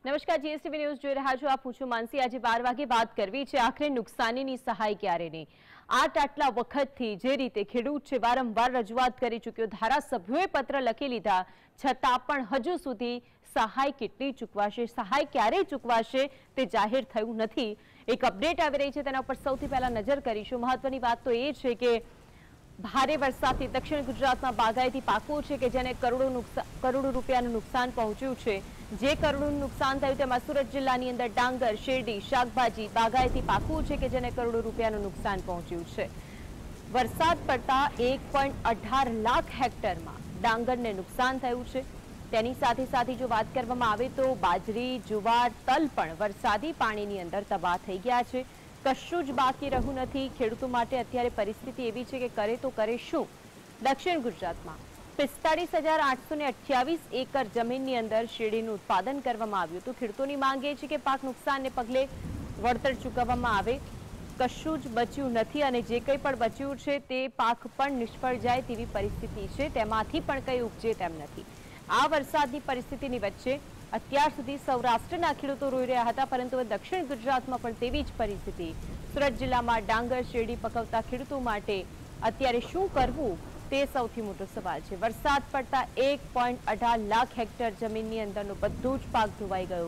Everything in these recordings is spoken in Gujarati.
નમસ્કાર, જીએસટીવી ન્યૂઝ જોઈ રહ્યા છો. આપ છું માનસી. આજે 12 વાગે વાત કરવી છે આખરે નુકસાનીની સહાય ક્યારે નહીં. આટલા વખતથી જે રીતે ખેડૂત છે વારંવાર રજૂઆત કરી ચૂક્યો, ધારાસભ્યોએ પત્ર લખી લીધા, છતાં પણ હજુ સુધી સહાય કેટલી ચૂકવાશે, સહાય ક્યારે ચૂકવાશે તે જાહેર થયું નથી. એક અપડેટ આવી રહી છે, તેના પર સૌથી પહેલા નજર કરીશું. મહત્વની વાત તો એ છે કે ભારે વરસાદથી દક્ષિણ ગુજરાતમાં બાગાયતી પાકો છે કે જેને કરોડો રૂપિયાનું નુકસાન પહોંચ્યું છે. જે કરોડોનું નુકસાન થયું તેમાં સુરત જિલ્લાની અંદર ડાંગર, શેરડી, શાકભાજી, બાગાયતી પાકો છે કે જેને કરોડો રૂપિયાનું નુકસાન પહોંચ્યું છે. વરસાદ પડતા 1.18 લાખ હેક્ટરમાં ડાંગરને નુકસાન થયું છે. તેની સાથે જો વાત કરવામાં આવે તો બાજરી, જુવાર, તલ પણ વરસાદી પાણીની અંદર તબાહ થઈ ગયા છે. કશું જ બાકી રહ્યું નથી. ખેડૂતો માટે અત્યારે પરિસ્થિતિ એવી છે કે કરે તો કરે શું. દક્ષિણ ગુજરાતમાં 45,828 એકર જમીનની અંદર શેરડીનું ઉત્પાદન કરવામાં આવ્યું હતું. ખેડૂતોની માંગ એ છે કે પાક નુકસાનને પગલે વળતર ચૂકવવામાં આવે. કશું જ બચ્યું નથી અને જે કંઈ પણ બચ્યું છે તે પાક પણ નિષ્ફળ જાય તેવી પરિસ્થિતિ છે. તેમાંથી પણ કંઈ ઉપજે તેમ નથી. આ વરસાદની પરિસ્થિતિની વચ્ચે અત્યાર સુધી સૌરાષ્ટ્રના ખેડૂતો રોઈ રહ્યા હતા, પરંતુ દક્ષિણ ગુજરાતમાં પણ તેવી જ પરિસ્થિતિ. સુરત જિલ્લામાં ડાંગર, શેરડી પકવતા ખેડૂતો માટે અત્યારે શું કરવું તે સૌથી મોટો સવાલ છે. વરસાદ પડતા 1.18 લાખ હેક્ટર જમીનની અંદરનો બધો જ પાક ધોવાઈ ગયો.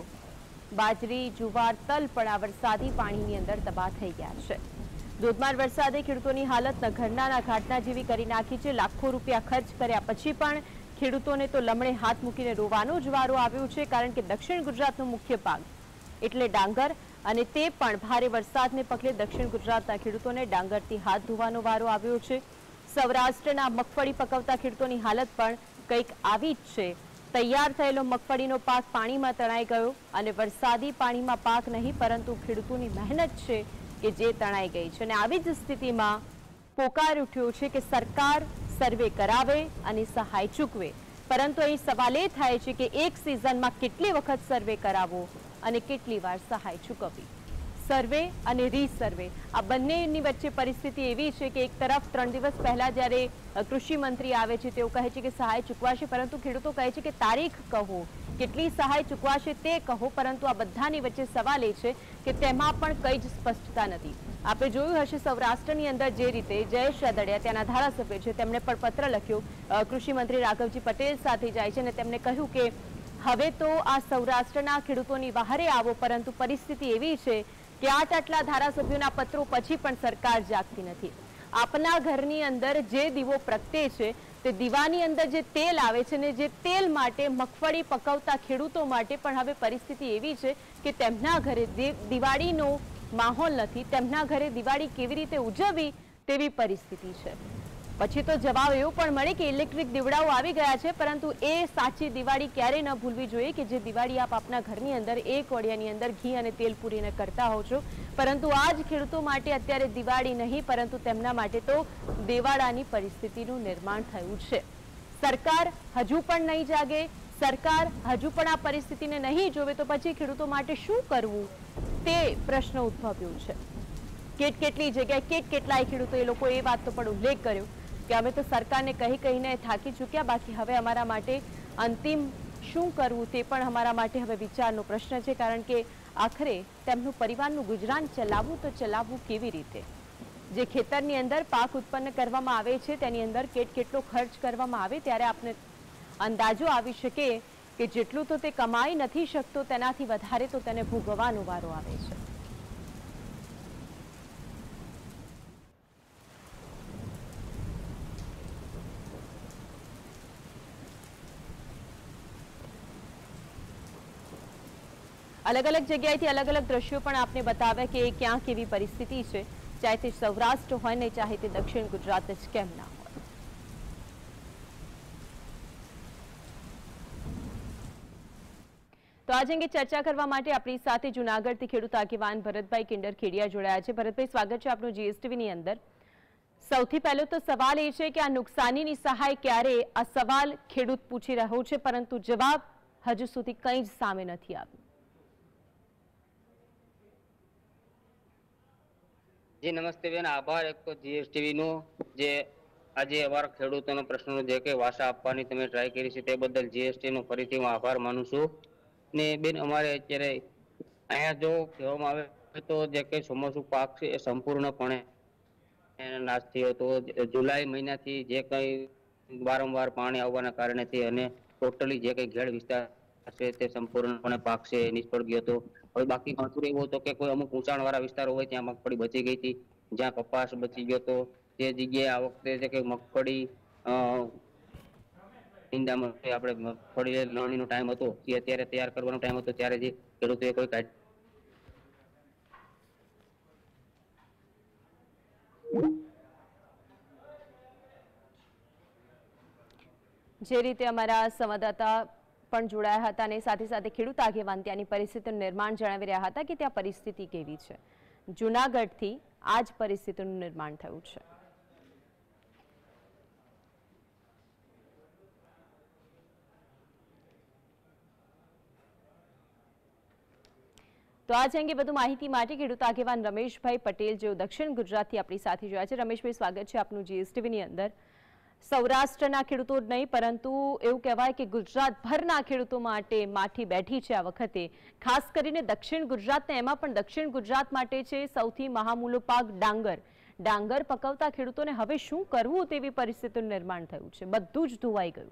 બાજરી, જુવાર, તલ પણ આ વરસાદી પાણીની અંદર તબાહ થઈ ગયા છે. ધોધમાર વરસાદે ખેડૂતોની હાલત ઘરના ઘાટના જેવી કરી નાખી છે. લાખો રૂપિયા ખર્ચ કર્યા પછી પણ ખેડૂતોને તો લમણે હાથ મૂકીને રોવાનો જ વારો આવ્યો છે, કારણ કે દક્ષિણ ગુજરાતનો મુખ્ય પાક એટલે ડાંગર, અને તે પણ ભારે વરસાદને પગલે દક્ષિણ ગુજરાતના ખેડૂતોને ડાંગરથી હાથ ધોવાનો વારો આવ્યો છે. સૌરાષ્ટ્રના મગફળી પકવતા ખેડૂતોની હાલત પણ કંઈક આવી જ છે. તૈયાર થયેલો મગફળીનો પાક પાણીમાં તણાઈ ગયો અને વરસાદી પાણીમાં પાક નહીં પરંતુ ખેડૂતોની મહેનત છે કે જે તણાઈ ગઈ છે. અને આવી જ સ્થિતિમાં પોકાર ઉઠ્યો છે કે સરકાર સર્વે કરાવે અને સહાય ચૂકવે. પરંતુ અહીં સવાલ એ થાય છે કે એક સિઝનમાં કેટલી વખત સર્વે કરાવવો અને કેટલી વાર સહાય ચૂકવવી. સર્વે અને રીસર્વે આ બંનેની વચ્ચે પરિસ્થિતિ એવી છે કે એક તરફ 3 દિવસ પહેલા જ્યારે કૃષિ મંત્રી આવે છે તેઓ કહે છે કે સહાય ચૂકવાશે, પરંતુ ખેડૂતો કહે છે કે તારીખ કહો, કેટલી સહાય ચૂકવાશે તે કહો. પરંતુ આ બધાની વચ્ચે સવાલ એ છે કે તેમાં પણ કંઈ જ સ્પષ્ટતા નથી. આપણે જોયું હશે સૌરાષ્ટ્રની અંદર જે રીતે જયેશ રાદડિયા ત્યાંના ધારાસભ્ય છે તેમણે પણ પત્ર લખ્યો, કૃષિ મંત્રી રાઘવજી પટેલ સાથે જાય છે અને તેમણે કહ્યું કે હવે તો આ સૌરાષ્ટ્રના ખેડૂતોની વહારે આવો. પરંતુ પરિસ્થિતિ એવી છે કે આટલા ધારાસભ્યોના પત્રો પછી પણ સરકાર જાગતી નથી. આપના ઘરની અંદર જે દીવો પ્રગટે છે તે દીવાની અંદર જે તેલ આવે છે ને જે તેલ માટે મગફળી પકવતા ખેડૂતો માટે પણ હવે પરિસ્થિતિ એવી છે કે તેમના ઘરે દિવાળીનો માહોલ નથી. તેમના ઘરે દિવાળી કેવી રીતે ઉજવવી તેવી પરિસ્થિતિ છે. પછી તો જવાબ એવો પણ મળે કે ઇલેક્ટ્રિક દીવડાઓ આવી ગયા છે, પરંતુ એ સાચી દિવાળી ક્યારે ન ભૂલવી જોઈએ કે જે દિવાળી આપ આપના ઘરની અંદર એક ઓડિયાની અંદર ઘી અને તેલ પૂરીને કરતા હો છો. પરંતુ આ જ ખેડૂતો માટે અત્યારે દિવાળી નહીં પરંતુ તેમના માટે તો દેવાળાની પરિસ્થિતિનું નિર્માણ થયું છે. સરકાર હજુ પણ નહીં જાગે, સરકાર હજુ પણ આ પરિસ્થિતિને નહીં જોવે તો પછી ખેડૂતો માટે શું કરવું તે પ્રશ્ન ઉદ્ભવ્યો છે. કેટલી જગ્યાએ કેટલાય ખેડૂતો એ લોકો એ વાતનો પણ ઉલ્લેખ કર્યો કે અમે તો સરકારને કહીને થાકી ચૂક્યા, બાકી હવે અમારા માટે અંતિમ શું કરવું તે પણ અમારા માટે હવે વિચારનો પ્રશ્ન છે. કારણ કે આખરે તેમનું પરિવારનું ગુજરાન ચલાવવું તો ચલાવવું કેવી રીતે? જે ખેતરની અંદર પાક ઉત્પન્ન કરવામાં આવે છે તેની અંદર કેટલો ખર્ચ કરવામાં આવે ત્યારે આપને અંદાજો આવી શકે કે જેટલું તો તે કમાઈ નથી શકતો તેનાથી વધારે તો તેને ભોગવવાનો વારો આવે છે. अलग अलग जगह अलग अलग दृश्यों પણ આપને બતાવે કે ક્યાં કેવી પરિસ્થિતિ છે, ચાહે તે સૌરાષ્ટ્ર હોય ને ચાહે તે દક્ષિણ ગુજરાત જ કેમ ના હોય. તો આજે અંગે ચર્ચા કરવા માટે આપણી સાથે જૂનાગઢથી ખેડૂત આગેવાન ભરતભાઈ કિંડરખેડિયા જોડાયા છે. ભરતભાઈ, સ્વાગત છે આપનું જીએસટીવીની અંદર. સૌથી પહેલો તો સવાલ એ છે કે આ નુકસાનીની સહાય ક્યારે, આ સવાલ ખેડૂત પૂછી રહ્યો છે, પરંતુ જવાબ હજુ સુધી કંઈ જ સામે નથી આવ્યું. જી નમસ્તે બેન, આભાર. એક તો જીએસટીવી નું જે આજે અમારા ખેડૂતોનો પ્રશ્નનો જે કે વાસા આપવાની તમે ટ્રાય કરી છે તે બદલ જીએસટી નો ફરીથી હું આભાર માનું છું. ને બેન અમારે અત્યારે અહીંયા જો કહેવામાં આવે તો જે કઈ ચોમાસું પાક છે એ સંપૂર્ણપણે નાશ થયો હતો. જુલાઈ મહિનાથી જે કઈ વારંવાર પાણી આવવાના કારણેથી અને ટોટલી જે કઈ ઘેડ વિસ્તાર છે તે સંપૂર્ણપણે પાક છે નિષ્ફળ ગયો હતો. હવે બાકી ઘણું એવું હતું કે કોઈ અમુક ઊંચાણવાળા વિસ્તારો હોય ત્યાં મગફળી બચી ગઈ હતી, જ્યાં કપાસ બચી ગયો હતો. તે જગ્યાએ આ વખતે જે કઈ મગફળી ઈંડામાં આપણે મગફળી લણણીનો ટાઈમ હતો એ અત્યારે તૈયાર કરવાનો ટાઈમ હતો ત્યારે જે ખેડૂતોએ કોઈ જે રીતે અમારા સંવાદદાતા પણ જોડાયા હતા અને સાથે સાથે ખેડૂત આગેવાન ત્યાંની પરિસ્થિતિનું નિર્માણ જણાવી રહ્યા હતા કે ત્યાં પરિસ્થિતિ કેવી છે. જૂનાગઢથી આ જ પરિસ્થિતિનું નિર્માણ થયું છે. તો આ અંગે વધુ માહિતી માટે ખેડૂત આગેવાન રમેશભાઈ પટેલ જેઓ દક્ષિણ ગુજરાતથી આપણી સાથે જોયા છે. રમેશભાઈ, સ્વાગત છે આપનું જીએસટીવીની અંદર. સૌરાષ્ટ્રના ખેડૂતો નહીં પરંતુ એવું કહેવાય કે ગુજરાતભરના ખેડૂતો માટે માઠી બેઠી છે આ વખતે, ખાસ કરીને દક્ષિણ ગુજરાતને, એમાં પણ દક્ષિણ ગુજરાત માટે છે સૌથી મહામૂલો પાક ડાંગર. ડાંગર પકવતા ખેડૂતોને હવે શું કરવું તેવી પરિસ્થિતિનું નિર્માણ થયું છે. બધું જ ધોવાઈ ગયું.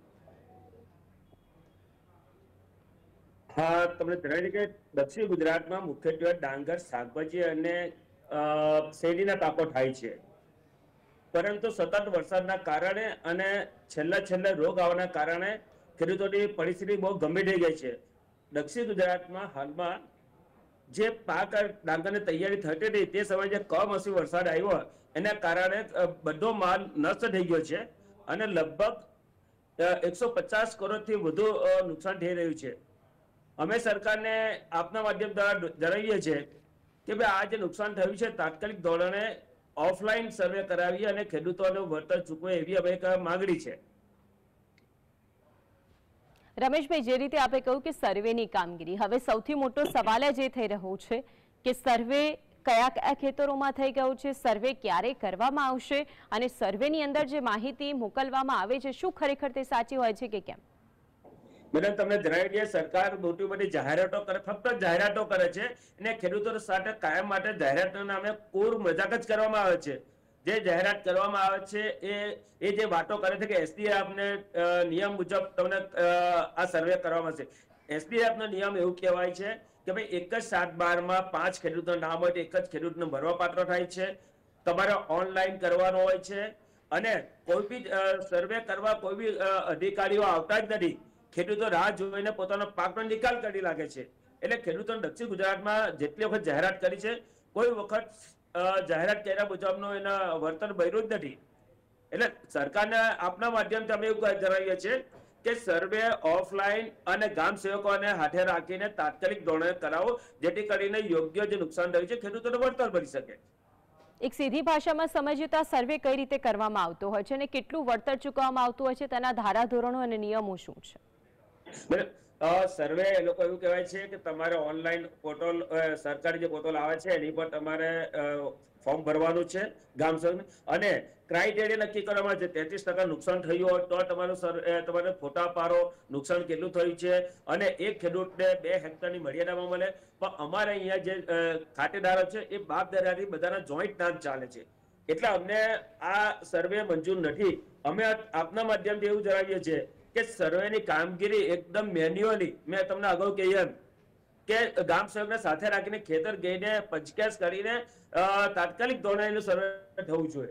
હા, તમને જણાવી કે દક્ષિણ ગુજરાતમાં મુખ્યત્વે ડાંગર, શાકભાજી અને શેરડીના પાકો થાય છે. પરંતુ સતત વરસાદના કારણે અને છેલ્લે રોગ આવવાના કારણે ખેડૂતોની પરિસ્થિતિ બહુ ગંભીર થઈ ગઈ છે. દક્ષિણ ગુજરાતમાં હાલમાં જે પાક ડાંગરની તૈયારી થતી હતી તે સમયે જે કમોસમી વરસાદ આવ્યો એના કારણે બધો માલ નષ્ટ થઈ ગયો છે અને લગભગ 150 કરોડથી વધુ નુકસાન થઈ રહ્યું છે. અમે સરકારને આપના માધ્યમ દ્વારા જણાવીએ છીએ કે ભાઈ આ જે નુકસાન થયું છે તાત્કાલિક ધોરણે ઓફલાઈન સર્વે કરાવી અને ખેડૂતોને વળતર ચૂકવે એવી અમે એક માંગણી છે. રમેશભાઈ, જે રીતે આપે કહ્યું કે સર્વેની કામગીરી, હવે સૌથી મોટો સવાલ જે થઈ રહ્યો છે કે સર્વે કયા કયા ખેતરોમાં થઈ ગયું છે, સર્વે ક્યારે કરવામાં આવશે અને સર્વેની અંદર જે માહિતી મોકલવામાં આવે છે શું ખરેખર તે સાચી હોય છે કે કેમ? મેડમ, તમને જણાવી દઈએ, સરકાર મોટી મોટી જાહેરાતો કરે, ફક્ત જાહેરાતો કરે છે અને ખેડૂતો સાથે કાયમ માટે જાહેરાતના નામે કોર મજાક જ કરવામાં આવે છે. જે જાહેરાત કરવામાં આવે છે એ જે વાતો કરે છે કે એસડીએફ ને નિયમ મુજબ તમને આ સર્વે કરવામાં આવશે. એસડીએફ નો નિયમ એવું કહેવાય છે કે ભાઈ એક જ 7/12 માં 5 ખેડૂતોનું નામ હોય તો એક જ ખેડૂતને ભરવા પાત્ર થાય છે. તમારે ઓનલાઈન કરવાનો હોય છે અને કોઈ બી સર્વે કરવા કોઈ બી અધિકારીઓ આવતા જ નથી. ખેડૂતો રાહ જોઈને પોતાનો પાકનો નિકાલ કરી લાગે છે. એટલે ખેડૂતો દક્ષિણ ગુજરાતમાં જેટલી વખત જાહેરાત કરી છે કોઈ વખત જાહેરાત કર્યા મુજબનો એના વર્તન બન્યું જ નથી. એટલે સરકારને આપના માધ્યમથી અમે એવું જણાવીએ છીએ કે સર્વે ઓફલાઈન અને ગામ સેવકોને હાથે રાખીને તાત્કાલિક ધોરણે કરાવો જેથી કરીને યોગ્ય જે નુકસાન થયું છે ખેડૂતોને વળતર મળી શકે. એક સીધી ભાષામાં સમજીએ તો સર્વે કઈ રીતે કરવામાં આવતો હોય છે અને કેટલું વળતર ચૂકવવામાં આવતું હોય છે, તેના ધારાધોરણો અને નિયમો શું છે? સર્વે એ લોકો એવું કહેવાય છે કે તમારે ઓનલાઈન પોર્ટલ, સરકારી જે પોર્ટલ આવે છે એની પર તમારે ફોર્મ ભરવાનું છે ગામ સર્વે અને ક્રાઇટેરિયા નક્કી કરવામાં છે. 33% નુકસાન થયું હોય તો તમારે ફોટા પાડો, નુકસાન કેટલું થયું છે અને એક ખેડૂતને 2 હેક્ટરની મર્યાદામાં મળે. પણ અમારે અહીંયા જે ખાતેદારો છે એ બાપ દાદાથી બધાના જોઈન્ટ નામ ચાલે છે એટલે અમને આ સર્વે મંજૂર નથી. અમે આપના માધ્યમથી એવું જણાવીએ છીએ કે સર્વેની કામગીરી એકદમ મેન્યુઅલી, મેં તમને અગાઉ કહ્યું એમ કે ગામ સેવકને સાથે રાખીને ખેતર ગઈને પંચકેસ કરીને તાત્કાલિક ધોરણે સર્વે થવું જોઈએ.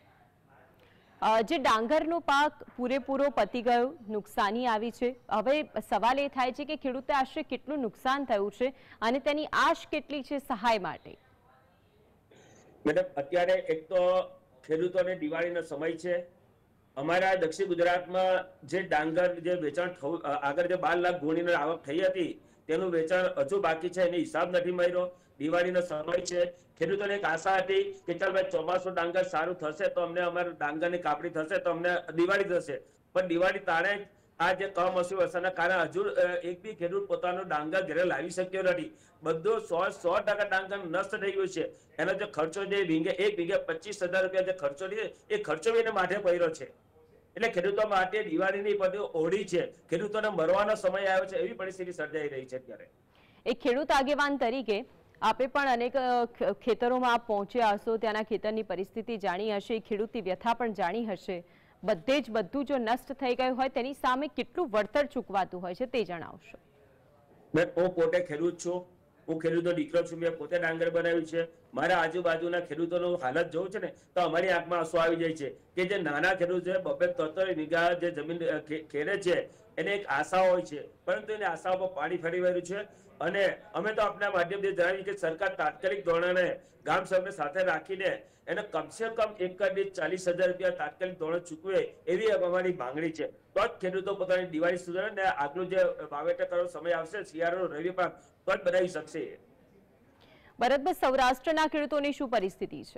જે ડાંગરનો પાક પૂરેપૂરો પતી ગયો, નુકસાની આવી છે, હવે સવાલ એ થાય છે કે ખેડૂતે આશરે કેટલું નુકસાન થયું છે અને તેની આશ કેટલી છે સહાય માટે? મેડમ, અત્યારે એક તો ખેડૂતોને દિવાળીનો સમય છે. અમારા દક્ષિણ ગુજરાતમાં જે ડાંગર જે વેચાણ આગળ જે 12 લાખ ગુણીની આવક થઈ હતી તેનું વેચાણ હજુ બાકી છે, એનો હિસાબ નથી મળ્યો. દિવાળીનો સમય છે, ખેડૂતોને એક આશા હતી કે ચાલ ભાઈ ચોમાસું ડાંગર સારું થશે તો અમને અમારું ડાંગરની કાપણી થશે તો અમને દિવાળી થશે. પણ દિવાળી તાણે આ જે કમોસમી વરસાદના કારણે હજુ એક બી ખેડૂત પોતાનું ડાંગર ઘરે લાવી શક્યો નથી. બધું 100% ડાંગર નષ્ટ થઈ ગયું છે. એનો જે ખર્ચો જે એક વીઘે 25,000 રૂપિયા જે ખર્ચો છે એ ખર્ચો બી એને માથે પડ્યો છે. એટલે ખેડૂતો માટે દિવાળીની બધી હોળી છે, ખેડૂતોને મરવાનો સમય આવ્યો છે, એવી પરિસ્થિતિ સર્જાઈ રહી છે અત્યારે. એક ખેડૂત આગેવાન તરીકે આપે પણ અનેક ખેતરોમાં પહોંચ્યા હશો, ત્યાંના ખેતરની પરિસ્થિતિ જાણી હશે, ખેડૂતની વ્યથા પણ જાણી હશે. બધે જ બધું જો નષ્ટ થઈ ગયું હોય તેની સામે કેટલું વળતર ચૂકવાતું હોય છે તે જણાવશો. હું પોતે ખેડૂત છું, હું ખેડૂતનો દીકરો છું, મેં પોતે ડાંગર બનાવ્યું છે. મારા આજુબાજુના ખેડૂતોનું હાલત જોઉં છે ને તો અમારી આંખમાં આંસુ આવી જાય છે કે જે નાના ખેડૂત છે, 2-3 વીઘા જે જમીન ખેડે છે, એને એક આશા હોય છે, પરંતુ એને આશા પર પાણી ફરી વળ્યું છે. અને અમે તો આપણા માધ્યમથી જણાવીએ કે સરકાર તાત્કાલિક ધોરણે ગામ સભ્યને સાથે રાખીને એને કમસે કમ એકર દીઠ 40,000 રૂપિયા તાત્કાલિક ધોરણે ચૂકવે એવી અમારી માંગણી છે. તો જ ખેડૂતો પોતાની દિવાળી સુધરે ને આગલું જે વાવેતર કરવાનો સમય આવશે શિયાળાનો રવિ પાક તો જ બનાવી શકશે. ભરતભાઈ, સૌરાષ્ટ્રના ખેડૂતોની શું પરિસ્થિતિ છે?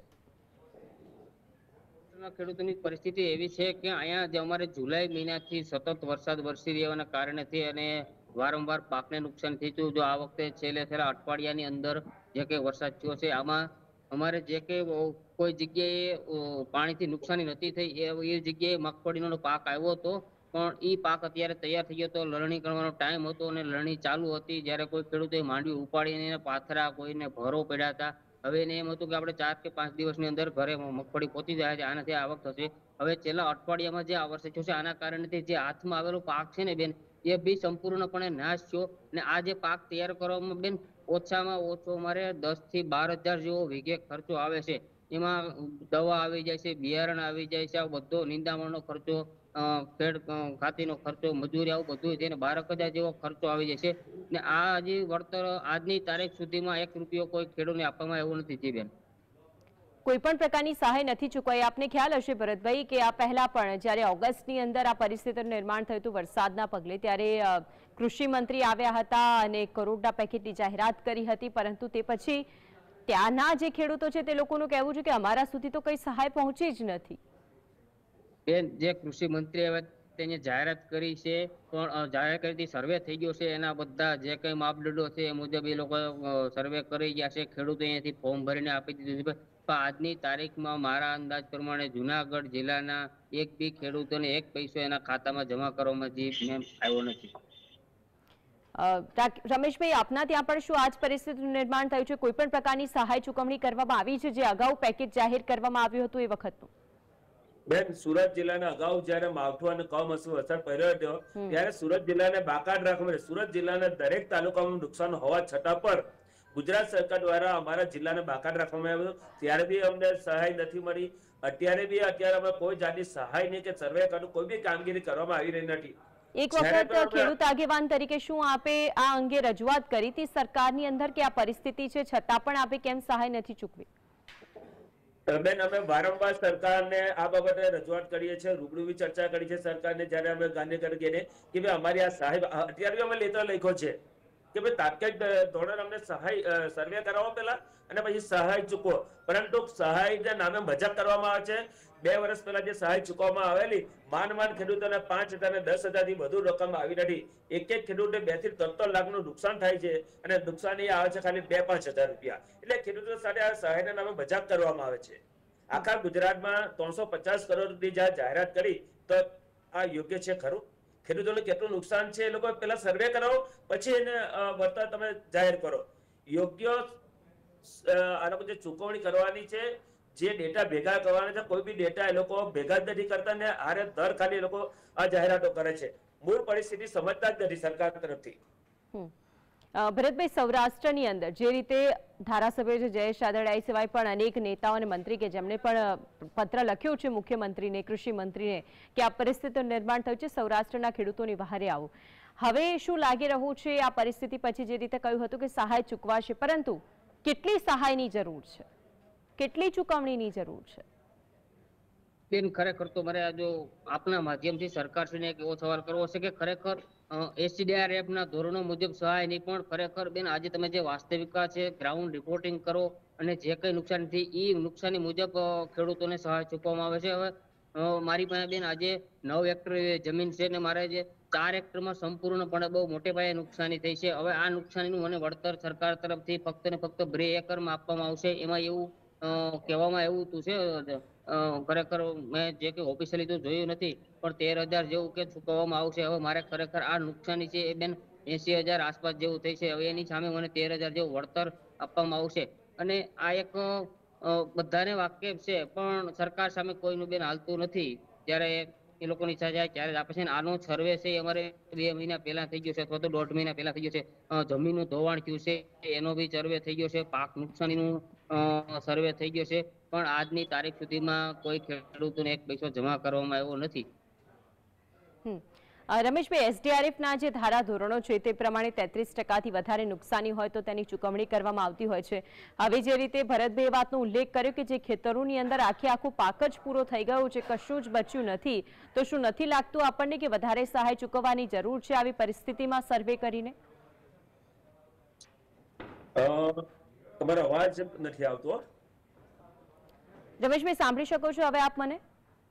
ખેડૂતોની પરિસ્થિતિ એવી છે કે અહીંયા જે અમારે જુલાઈ મહિનાથી સતત વરસાદ વરસી રહેવાના કારણેથી અને વારંવાર પાકને નુકસાન થઈ હતું. જો આ વખતે છેલ્લા અઠવાડિયાની અંદર જે કંઈ વરસાદ થયો છે આમાં અમારે જે કંઈ કોઈ જગ્યાએ પાણીથી નુકસાની નથી થઈ એ જગ્યાએ મગફળીનો પાક આવ્યો હતો, પણ એ પાક અત્યારે તૈયાર થઈ ગયો હતો. લણણી કરવાનો ટાઈમ હતો અને લણણી ચાલુ હતી, જ્યારે કોઈ ખેડૂતોએ માંડવી ઉપાડીને પાથરા, કોઈને ભરો પડ્યા હતા. હવે એને એમ હતું કે આપણે 4 કે 5 દિવસની અંદર ઘરે મગફળી પહોંચી જાય છે, આનાથી આવક થશે. હવે છેલ્લા અઠવાડિયામાં જે આ વર્ષે થયું છે આના કારણે જે હાથમાં આવેલો પાક છે ને બેન, એ બી સંપૂર્ણપણે નાશ થયો. અને આ જે પાક તૈયાર કરવામાં બેન ઓછામાં ઓછો અમારે 10 થી 12,000 જેવો વીઘે ખર્ચો આવે છે. એમાં દવા આવી જાય છે, બિયારણ આવી જાય છે, આ બધો નિંદામણનો ખર્ચો, ખેડ ખાતીનો ખર્ચો, મજૂરી, આવું બધું થઈને 12,000 જેવો ખર્ચો આવી જાય છે. ને આ જે વળતર આજની તારીખ સુધીમાં 1 રૂપિયો કોઈ ખેડૂતને આપવામાં એવું નથી થયું બેન. કોઈ પણ પ્રકારની સહાય નથી ચૂકવાઈ. આપને ખ્યાલ હશે ભરતભાઈ કે આ પહેલા પણ જ્યારે ઓગસ્ટની અંદર આ પરિસ્થિતિનું નિર્માણ થયું હતું વરસાદના પગલે, ત્યારે કૃષિ મંત્રી આવ્યા હતા અને કરોડના પેકેટની જાહેરાત કરી હતી, પરંતુ તે પછી ત્યાંના જે ખેડૂતો છે તે લોકોનું કહેવું છે કે અમારા સુધી તો કઈ સહાય પહોંચી જ નથી. બેન, જે કૃષિ મંત્રી આવ્યા તેને જાહેરાત કરી છે, પણ જાહેર કરી સર્વે થઈ ગયો છે, એના બધા જે કઈ માપદંડો છે એ મુજબ એ લોકો સર્વે કરી ગયા છે. ખેડૂતો અહીંયાથી ફોર્મ ભરીને આપી દીધું છે. પણ આજની તારીખમાં મારા અંદાજ પ્રમાણે જુનાગઢ જિલ્લાના એક બી ખેડૂતોને 1 પૈસો એના ખાતામાં જમા કરવામાં આવ્યો નથી. રમેશભાઈ, આપના ત્યાં પણ શું આ જ પરિસ્થિતિનું નિર્માણ થયું છે? કોઈ પણ પ્રકારની સહાય ચૂકવણી કરવામાં આવી છે જે અગાઉ પેકેજ જાહેર કરવામાં આવ્યું હતું એ વખતનું? બેન, સુરત જિલ્લાના અગાઉ જયારે માવઠું અને કમોસમી વરસાદ પડ્યો હતો ત્યારે સુરત જિલ્લાને બાકાત રાખવામાં, સુરત જિલ્લાના દરેક તાલુકામાં નુકસાન હોવા છતાં પણ ગુજરાત સરકાર દ્વારા અમારા જિલ્લાને બાકાત રાખવામાં આવ્યો. ત્યારે બી અમને સહાય નથી મળી. અત્યારે અમે કોઈ જાતની સહાય નહીં કે સર્વે કરવું, કોઈ બી કામગીરી કરવામાં આવી રહી નથી. એક વખત ખેડૂત આગેવાન તરીકે શું આપે આ અંગે રજૂઆત કરી હતી સરકારની અંદર કે આ પરિસ્થિતિ છે છતાં પણ આપે કેમ સહાય નથી ચૂકવી? બેન, અમે વારંવાર સરકારને આ બાબતે રજૂઆત કરીએ છીએ, રૂબરૂ ચર્ચા કરી છે સરકારને. જ્યારે અમે ગાંધીનગર ગઈને કે ભાઈ અમારી આ સહાય, અત્યારે અમે લેટર લખ્યો છે કે ભાઈ તાત્કાલિક ધોરણે અમને સહાય સર્વે કરાવો પેલા અને પછી સહાય ચૂકવો. પરંતુ સહાયના નામે મજાક કરવામાં આવે છે. 2 વર્ષ પહેલા જે સહાય ચૂકવવામાં આવેલી માંડ ખેડૂતોને 5,000 અને 10,000 થી વધુ રકમ આવી નથી. એક ખેડૂતે 2 થી 3 લાખનું નુકસાન થાય છે અને નુકસાન એ આવે છે ખાલી 2-5 હજાર રૂપિયા. એટલે ખેડૂતો સાથે આ સહાયના નામે મજાક કરવામાં આવે છે. આખા ગુજરાતમાં 350 કરોડની જાહેરાત કરી તો આ યોગ્ય છે ખરું? ખેડૂતોને કેટલું નુકસાન છે એ લોકો પહેલા સર્વે કરાવો, પછી એને વળતર તમે જાહેર કરો. યોગ્ય આ લોકો જે ચૂકવણી કરવાની છે, જે ડેટા ભેગા કરવાના છે, કોઈ બી ડેટા એ લોકો ભેગા જ નથી કરતા ને આરે દર ખાલી એ લોકો આ જાહેરાતો કરે છે. મૂળ પરિસ્થિતિ સમજતા જ નથી સરકાર તરફથી. ભરતભાઈ, સૌરાષ્ટ્રની અંદર જે રીતે ધારાસભ્ય છે જયેશ રાદડિયા સિવાય પણ અનેક નેતાઓ અને મંત્રી કે જેમણે પણ પત્ર લખ્યો છે મુખ્યમંત્રીને, કૃષિ મંત્રીને કે આ પરિસ્થિતિનું નિર્માણ થયું છે, સૌરાષ્ટ્રના ખેડૂતોની વહારે આવો. હવે શું લાગી રહ્યું છે આ પરિસ્થિતિ પછી? જે રીતે કહ્યું હતું કે સહાય ચૂકવાશે, પરંતુ કેટલી સહાયની જરૂર છે, કેટલી ચૂકવણીની જરૂર છે? બેન, ખરેખર તો મારે જો આપના માધ્યમથી સરકારશ્રીને એક એવો સવાલ કરવો છે કે ખરેખર SDRF ના ધોરણો મુજબ સહાય નહીં, પણ ખરેખર બેન આજે તમે જે વાસ્તવિકતા છે ગ્રાઉન્ડ રિપોર્ટિંગ કરો અને જે કઈ નુકસાન થઈ એ નુકસાની મુજબ ખેડૂતોને સહાય ચૂકવવામાં આવે છે. હવે મારી પાસે બેન આજે 9 હેક્ટર જમીન છે ને મારે જે 4 હેક્ટરમાં સંપૂર્ણપણે બહુ મોટે પાયે નુકસાની થઈ છે. હવે આ નુકસાનીનું મને વળતર સરકાર તરફથી ફક્ત ને ફક્ત 2 એકરમાં આપવામાં આવશે. એમાં એવું કહેવામાં એવું તું છે ખરેખર મેં જે કે ઓફિશિયલી તો જોયું નથી પણ 13,000 જેવું કે ચૂકવવામાં આવશે. હવે મારે ખરેખર આ નુકસાની છે એ બેન 80,000 આસપાસ જેવું થઈ છે. હવે એની સામે મને 13,000 જેવું વળતર આપવામાં આવશે. અને આ એક બધાને વાકેફ છે પણ સરકાર સામે કોઈનું બેન હાલતું નથી. જ્યારે એ લોકોની સજા ક્યારે જ આપે છે. આનો સર્વે છે એ અમારે 2 મહિના પહેલા થઈ ગયો છે અથવા તો 1.5 મહિના પહેલા થઈ ગયો છે. જમીનનું ધોવાણ થયું છે એનો બી સર્વે થઈ ગયો છે. પાક નુકસાનીનું સર્વે થઈ ગયો છે પણ આજની તારીખ સુધીમાં કોઈ ખેડૂતોને એક પૈસો જમા કરવામાં આવ્યો નથી. રમેશભાઈ, એસડીઆરએફના જે ધારાધોરણો છે તે પ્રમાણે 33%થી વધારે નુકસાની હોય તો તેની ચૂકવણી કરવામાં આવતી હોય છે. હવે જે રીતે ભરતભાઈ વાતનો ઉલ્લેખ કર્યો કે જે ખેતરોની અંદર આખું પાક જ પૂરો થઈ ગયો છે, કશું જ બચ્યું નથી, તો શું નથી લાગતું આપણને કે વધારે સહાય ચૂકવવાની જરૂર છે આવી પરિસ્થિતિમાં સર્વે કરીને? તમારો અવાજ નથી આવતો. રમેશભાઈ, સાંભળી શકો છો હવે આપ મને?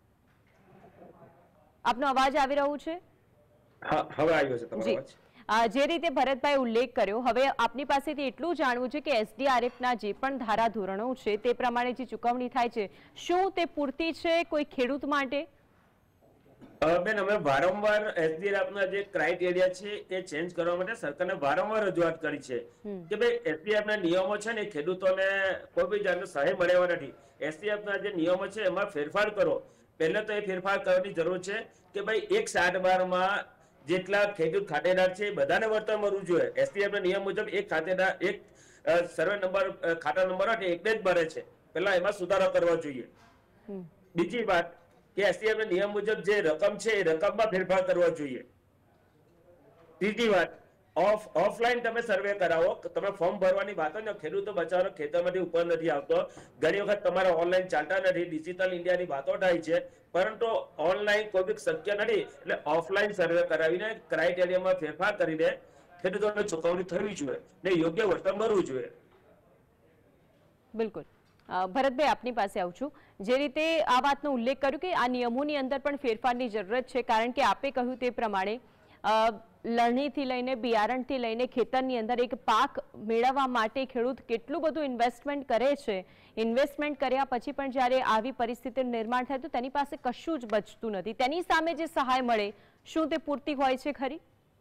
આપનો અવાજ આવી રહ્યો છે? હવે આવ્યો છે તમારો અવાજ. જે રીતે ભરતભાઈ ઉલ્લેખ કર્યો, હવે આપની પાસેથી એટલું જાણવું છે કે એસડીઆરએફના જે પણ ધારાધોરણો છે તે પ્રમાણે જે ચૂકવણી થાય છે શું તે પૂરતી છે કોઈ ખેડૂત માટે? બેન, અમે વારંવાર એસડીઆરએફના જે ક્રાઇટેરિયા છે એ ચેન્જ કરવા માટે સરકારને વારંવાર રજૂઆત કરી છે કે ભાઈ એસડીઆરએફના નિયમો છે ને ખેડૂતોને કોઈ બી જાતનો સહાય મળ્યો નથી. એસડીઆરએફના જે નિયમો છે એમાં ફેરફાર કરો. પહેલા તો એ ફેરફાર કરવાની જરૂર છે કે ભાઈ 1/60 જેટલા ખેડૂત ખાતેદાર છે બધાને વળતર મળવું જોઈએ. એસડીઆરએફના નિયમ મુજબ એક ખાતેદાર એક સર્વે નંબર ખાતા નંબર હોય એકને જ ભરે છે. પહેલા એમાં સુધારો કરવો જોઈએ. બીજી વાત કે એસડીઆરએફના નિયમ મુજબ જે રકમ છે એ રકમમાં ફેરફાર કરવો જોઈએ. ત્રીજી વાત, ઓફલાઈન તમે સર્વે કરાવો. તમે ફોર્મ ભરવાની વાતો ને ખેડૂતો બચારો ખેતરમાંથી ઉપર નથી આવતો. ઘણી વખત તમારા ઓનલાઈન ચાલતા નથી, ડિજિટલ ઇન્ડિયાની વાતો થાય છે પરંતુ ઓનલાઈન કોઈ બી શક્ય નથી. એટલે ઓફલાઈન સર્વે કરાવીને ક્રાઇટેરિયામાં ફેરફાર કરીને ખેડૂતોને ચૂકવણી થવી જોઈએ ને યોગ્ય વળતર મળવું જોઈએ. બિલકુલ. ભરતભાઈ, આપની પાસે આવું છું. જે રીતે આ વાતનો ઉલ્લેખ કર્યો કે આ નિયમોની અંદર પણ ફેરફારની જરૂરત છે કારણ કે આપે કહ્યું તે પ્રમાણે લણણીથી લઈને બિયારણથી લઈને ખેતરની અંદર એક પાક મેળવવા માટે ખેડૂત કેટલું બધું ઇન્વેસ્ટમેન્ટ કરે છે. ઇન્વેસ્ટમેન્ટ કર્યા પછી પણ જ્યારે આવી પરિસ્થિતિનું નિર્માણ થાય તો તેની પાસે કશું જ બચતું નથી. તેની સામે જે સહાય મળે શું તે પૂરતી હોય છે ખરી?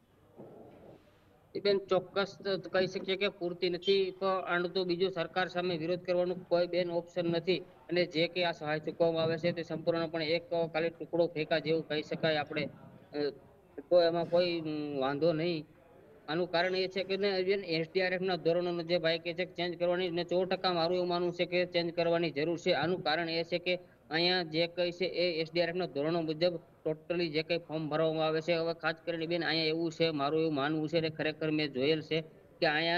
બેન, ચોક્કસ કહી શકીએ કે પૂરતી નથી. તો આનું તો બીજું સરકાર સામે વિરોધ કરવાનું કોઈ બેન ઓપ્શન નથી. અને જે કે આ સહાય ચૂકવવામાં આવે છે તે સંપૂર્ણપણે એક ખાલી ટુકડો ફેંકા જેવું કહી શકાય આપણે. તો એમાં કોઈ વાંધો નહીં. આનું કારણ એ છે કે એસડીઆરએફના ધોરણોનો જે ભાઈ કે છે ચેન્જ કરવાની, ને 100% મારું એવું માનવું છે કે ચેન્જ કરવાની જરૂર છે. આનું કારણ એ છે કે અહીંયા જે કઈ છે એ એસડીઆરએફના ધોરણો મુજબ ટોટલી જે કઈ ફોર્મ ભરવામાં આવે છે. હવે ખાસ કરીને બેન અહીંયા એવું છે, મારું એવું માનવું છે ને ખરેખર મેં જોયેલ છે કે અહીંયા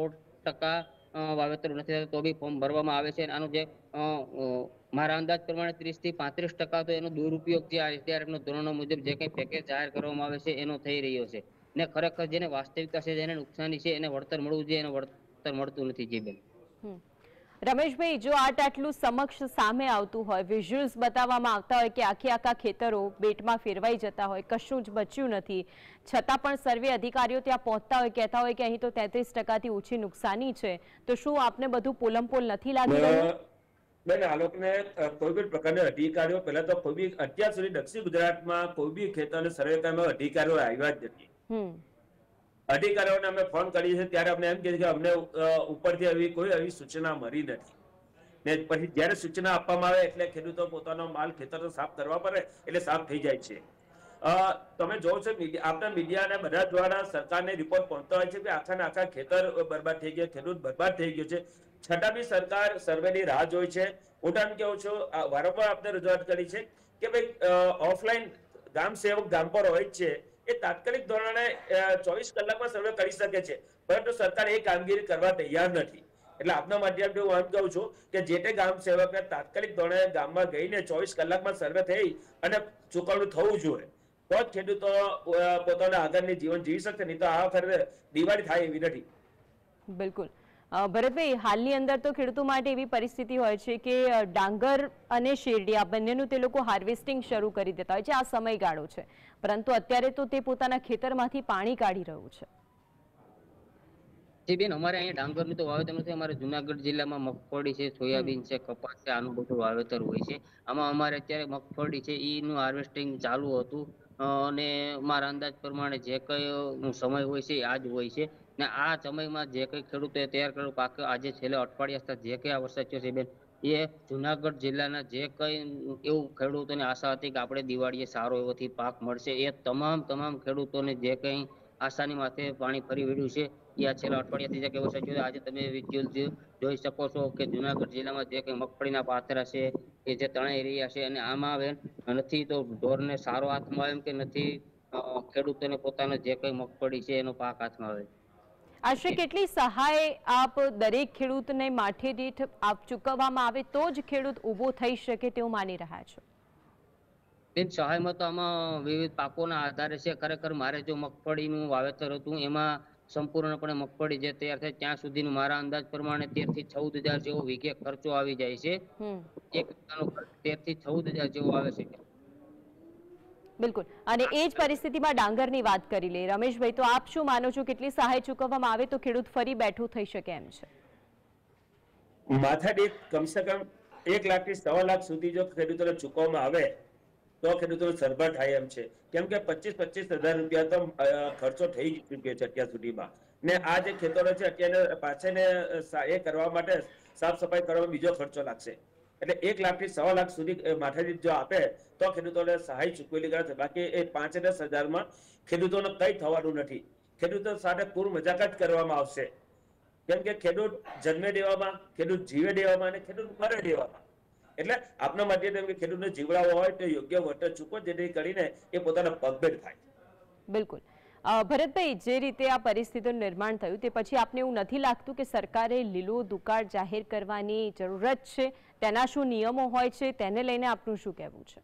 100% વાવેતર નથી થતું તો બી ફોર્મ ભરવામાં આવે છે. આનું જે મારા અંદાજ પ્રમાણે 30 થી 35% તો એનો દુરુપયોગ જે એસડીઆરએફના ધોરણો મુજબ જે કઈ પેકેજ જાહેર કરવામાં આવે છે એનો થઈ રહ્યો છે. ને ખરેખર જેને વાસ્તવિકતા છે, જેને નુકસાની છે એને વળતર મળવું જોઈએ, એને વળતર મળતું નથી. જી બેન. રમેશભાઈ, જો આટલું સમક્ષ સામે આવતું હોય, વિઝ્યુઅલ્સ બતાવવામાં આવતા હોય કે આખા ખેતરો બેટમાં ફેરવાઈ જતા હોય, કશું જ બચ્યું નથી, છતાં પણ સર્વે અધિકારીઓ ત્યાં પહોંચતા હોય, કહેતા હોય કે અહીં તો 33%થી ઓછી નુકસાની છે, તો શું આપને બધું પોલમપોલ નથી લાગી રહ્યું? બેન, આ લોકોને કોઈ બી પ્રકારના અધિકારીઓ પહેલા તો કોઈ બી અત્યાર સુધી દક્ષિણ ગુજરાતમાં કોઈ બી ખેતરને સર્વે કરવામાં અધિકારીઓ આવ્યા જ નથી. અધિકારીઓને અમે ફોન કરીએ છીએ ત્યારે અમને એમ કહે છે કે અમને ઉપરથી કોઈ એવી સૂચના મળી નથી. ને પછી જ્યારે સૂચના આપવામાં આવે એટલે ખેડૂતો પોતાનો માલ ખેતર સાફ કરવા પડે એટલે સાફ થઈ જાય છે. તમે જોવો છો આપણા મીડિયાના બધા દ્વારા સરકારને રિપોર્ટ પહોંચતા હોય છે કે આખા ખેતર બરબાદ થઈ ગયા, ખેડૂત બરબાદ થઈ ગયો છે, છતાં બી સરકાર સર્વેની રાહ જોઈ છે. હું તમને કહું છું, વારંવાર આપણે રજૂઆત કરી છે કે ભાઈ ઓફલાઈન ગામ સેવક ગામ પર હોય છે, એ તાત્કાલિક ધોરણે 24 કલાકમાં સર્વે કરી શકે છે, પરંતુ સરકાર એ કામગીરી કરવા તૈયાર નથી. એટલે આપના માધ્યમથી હું એમ કહું છું કે જે તે ગામ સેવકને તાત્કાલિક ધોરણે ગામમાં ગઈને 24 કલાકમાં સર્વે થઈ અને ચૂકવણું થવું જોઈએ, તો જ ખેડૂતો પોતાના આગળની જીવન જીવી શકશે. નહીં તો આ વખતે દિવાળી થાય એવી નથી. બિલકુલ. ભરતભાઈ, હાલની અંદર તો ખેડૂતો માટે એવી પરિસ્થિતિ હોય છે કે ડાંગર અને શેરડી આ બંનેનું તે લોકો હાર્વેસ્ટિંગ શરૂ કરી દેતા હોય છે. આ સમયગાળો છે, પરંતુ અત્યારે તો તે પોતાના ખેતરમાંથી પાણી કાઢી રહ્યું છે. જી બેન, અમારે અહીંયા ડાંગરનું તો વાવેતર નથી. અમારે જુનાગઢ જિલ્લામાં મગફળી છે, સોયાબીન છે, કપાસ છે, આનું બધું વાવેતર હોય છે. આમાં અમારે અત્યારે મગફળી છે એનું હાર્વેસ્ટિંગ ચાલુ હતું. અને મારા અંદાજ પ્રમાણે જે કઈ સમય હોય છે આ જ હોય છે. ને આ સમયમાં જે કઈ ખેડૂતોએ તૈયાર કરેલો પાક આજે છેલ્લે અઠવાડિયા હતા જે કઈ આ વરસાદ થયો છે બેન, એ જુનાગઢ જિલ્લાના જે કઈ એવું ખેડૂતોને આશા હતી કે આપણે દિવાળીએ સારો એવોથી પાક મળશે, એ તમામ ખેડૂતોને જે કઈ આશાની માથે પાણી ફરી વળ્યું છે. એ આ છેલ્લા અઠવાડિયાથી જે કઈ વરસાદ થયો આજે તમે વિઝ્યુઅલ જોઈ શકો છો કે જુનાગઢ જિલ્લામાં જે કઈ મગફળીના પાથરા છે એ જે તણાઈ રહ્યા છે. અને આમાં બેન નથી તો ઢોરને સારો હાથમાં આવે કે નથી ખેડૂતોને પોતાનો જે કઈ મગફળી છે એનો પાક હાથમાં આવે. આશરે કેટલી સહાય આપ દરેક ખેડૂતને માઠે દીઠ આપ ચૂકવવામાં આવે તો જ ખેડૂત ઊભો થઈ શકે તેવું માની રહ્યા છો? બેન, સહાયમાં તો આમાં વિવિધ પાકોના આધારે છે. ખરેખર મારે જો મગફળીનું વાવેતર હતું એમાં સંપૂર્ણપણે મગફળી જે તૈયાર થાય ત્યાં સુધીનું મારા અંદાજ પ્રમાણે 13 થી 14,000 જેવો વીઘે ખર્ચો આવી જાય છે. એક વીઘાનો ખર્ચ 13 થી 14,000 જેવો આવે છે. બિલકુલ. અને એ જ પરિસ્થિતિમાં ડાંગરની વાત કરી લે રમેશભાઈ, તો આપ શું માનો છો કેટલી સહાય ચૂકવવામાં આવે તો ખેડૂત ફરી બેઠું થઈ શકે એમ છે? માથાદીઠ કમસે કમ 1 લાખ થી 1.25 લાખ સુધી જો ખેડૂતોને ચૂકવવામાં આવે તો ખેડૂતોને સરભર થાય એમ છે. કેમ કે 25,000 રૂપિયા તો ખર્ચો થઈ ચૂક્યો છે અત્યાર સુધીમાં. ને આ જે ખેતરો છે અત્યારે પાછળ એ કરવા માટે સાફ સફાઈ કરવામાં બીજો ખર્ચો લાગશે. એટલે 1 લાખ થી 1.25 લાખ સુધી માથાદીઠ જો આપે તો ખેડૂતોને સહાય ચૂકવેલી ગણાશે. બાકી એ 5 અને 10,000 માં ખેડૂતોને કઈ થવાનું નથી. ખેડૂતો સાથે પૂર મજાક જ કરવામાં આવશે. કેમ કે ખેડૂત જન્મે દેવામાં, ખેડૂત જીવે દેવામાં અને ખેડૂત મરે દેવામાં. એટલે આપના માટે કે ખેડૂતને જીવડાવો હોય તો યોગ્ય વળતર ચૂકવો જેથી કરીને એ પોતાના પગભેર થાય. બિલકુલ. ભરતભાઈ, જે રીતે આ પરિસ્થિતિનું નિર્માણ થયું તે પછી આપને એવું નથી લાગતું કે સરકારે લીલો દુકાળ જાહેર કરવાની જરૂરત છે? તેના શું નિયમો હોય છે તેને લઈને આપનું શું કહેવું છે?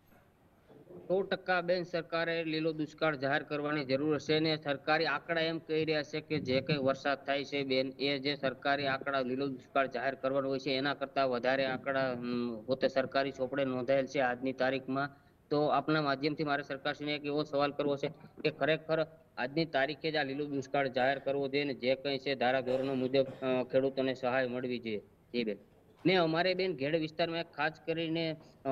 100% બેન, સરકારે લીલો દુષ્કાળ જાહેર કરવાની જરૂર છે. ને સરકારી આંકડા એમ કહી રહ્યા છે કે જે કઈ વરસાદ થાય છે બેન, એ જે સરકારી આંકડા લીલો દુષ્કાળ જાહેર કરવાનો હોય છે એના કરતા વધારે આંકડા પોતે સરકારી ચોપડે નોંધાયેલ છે આજની તારીખમાં. તો આપના માધ્યમથી મારે સરકારશ્રીને એક એવો સવાલ કરવો છે કે ખરેખર આજની તારીખે જ આ લીલો દુષ્કાળ જાહેર કરવો જોઈએ ને જે કઈ છે ધારાધોરણો મુજબ ખેડૂતોને સહાય મળવી જોઈએ. એ બેન, ને અમારે બેન ઘેડ વિસ્તારમાં ખાસ કરીને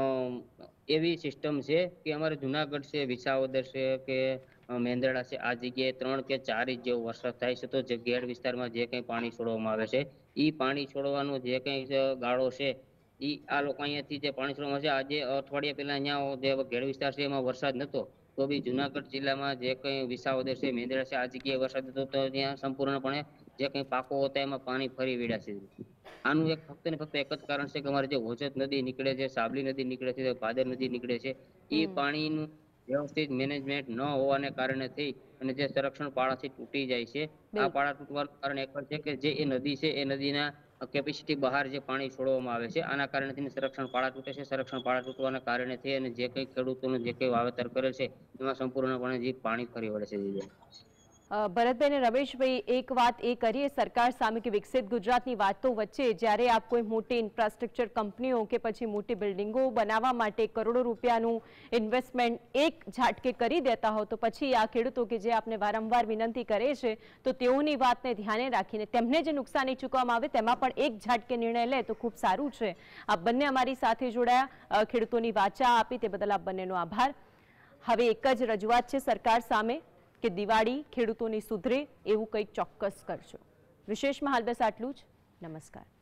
એવી સિસ્ટમ છે કે અમારે જુનાગઢ છે, વિસાવદર છે કે મેંદરડા છે, આ જગ્યાએ 3 કે 4 ઇંચ જેવો વરસાદ થાય છે. તો જે ઘેડ વિસ્તારમાં જે કંઈ પાણી છોડવામાં આવે છે એ પાણી છોડવાનો જે કંઈ ગાળો છે એ આ લોકો અહીંયાથી જે પાણી છોડવામાં છે આજે અઠવાડિયા પહેલા અહીંયા જે ઘેડ વિસ્તાર છે એમાં વરસાદ નહોતો તો બી જુનાગઢ જિલ્લામાં જે કંઈ વિસાવદર છે, મેંદરડા છે, આ જગ્યાએ વરસાદ હતો તો ત્યાં સંપૂર્ણપણે જે કંઈ પાકો હતા એમાં પાણી ફરી વળ્યા છે. આનું એક ફક્ત ને ફક્ત એક જ કારણ છે કે અમારે જે ઓજત નદી નીકળે છે, સાબલી નદી નીકળે છે, ભાદર નદી નીકળે છે, એ પાણીનું વ્યવસ્થિત મેનેજમેન્ટ ન હોવાને કારણે થઈ અને જે સંરક્ષણ પાળાથી તૂટી જાય છે. આ પાળા તૂટવાનું કારણ એક છે કે જે એ નદી છે એ નદીના કેપેસિટી બહાર જે પાણી છોડવામાં આવે છે આના કારણે સંરક્ષણ પાળા તૂટે છે. સંરક્ષણ પાળા તૂટવાના કારણે થઈ અને જે કંઈ ખેડૂતોનું જે કંઈ વાવેતર કરે છે એમાં સંપૂર્ણપણે જે પાણી ફરી વળે છે. ભરતભાઈ અને રમેશભાઈ, એક વાત એ કરીએ સરકાર સામે કે વિકસિત ગુજરાતની વાતો વચ્ચે જ્યારે આપ કોઈ મોટી ઇન્ફ્રાસ્ટ્રક્ચર કંપનીઓ કે પછી મોટી બિલ્ડિંગો બનાવવા માટે કરોડો રૂપિયાનું ઇન્વેસ્ટમેન્ટ એક ઝાટકે કરી દેતા હો તો પછી આ ખેડૂતો કે જે આપને વારંવાર વિનંતી કરે છે તો તેઓની વાતને ધ્યાને રાખીને તેમને જે નુકસાની ચૂકવવામાં આવે તેમાં પણ એક ઝાટકે નિર્ણય લે તો ખૂબ સારું છે. આપ બંને અમારી સાથે જોડાયા, ખેડૂતોની વાચા આપી તે બદલ આપ બંનેનો આભાર. હવે એક જ રજૂઆત છે સરકાર સામે કે દિવાળી ખેડૂતોની સુધરે એવું કંઈક ચોક્કસ કરજો. વિશેષમાં હાલ બસ આટલું જ. નમસ્કાર.